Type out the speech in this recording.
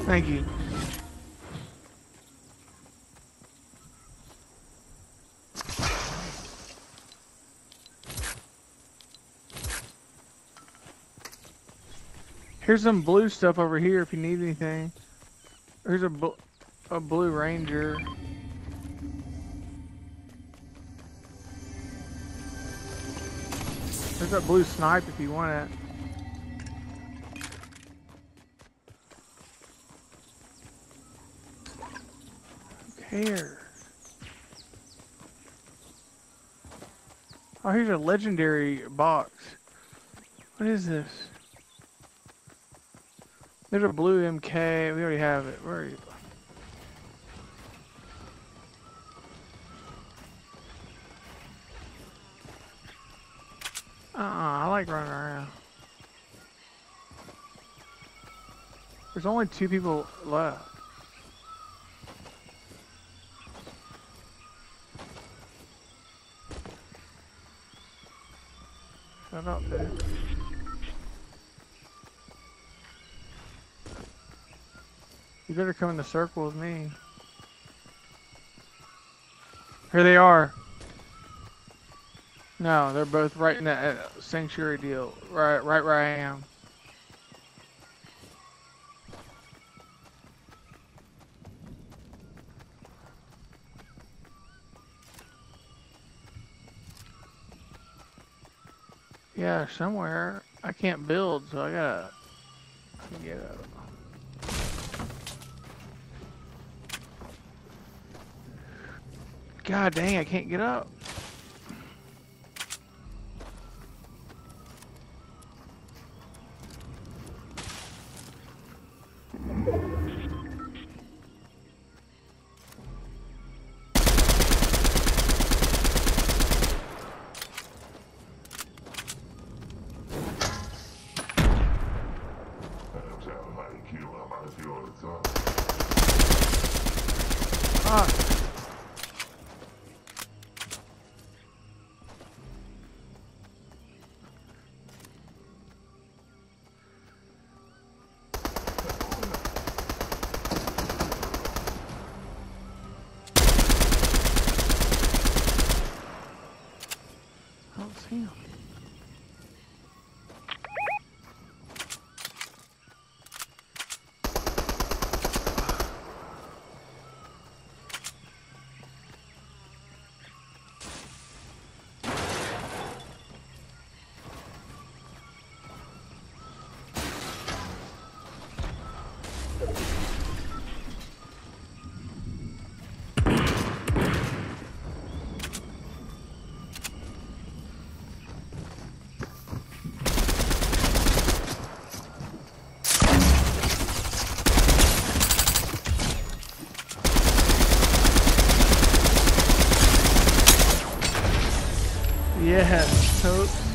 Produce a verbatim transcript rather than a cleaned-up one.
Thank you. Here's some blue stuff over here if you need anything. Here's a, bl a blue ranger. There's that blue snipe if you want it. Who cares? Oh, here's a legendary box. What is this? There's a blue M K. We already have it. Where are you? Uh-uh, I like running around. There's only two people left. Shut up, dude. You better come in the circle with me. Here they are. No, they're both right in that uh, sanctuary deal. Right, right where I am. Yeah, somewhere. I can't build, so I gotta get up. God dang, I can't get up. Ah. I don't see him. Yes, totes.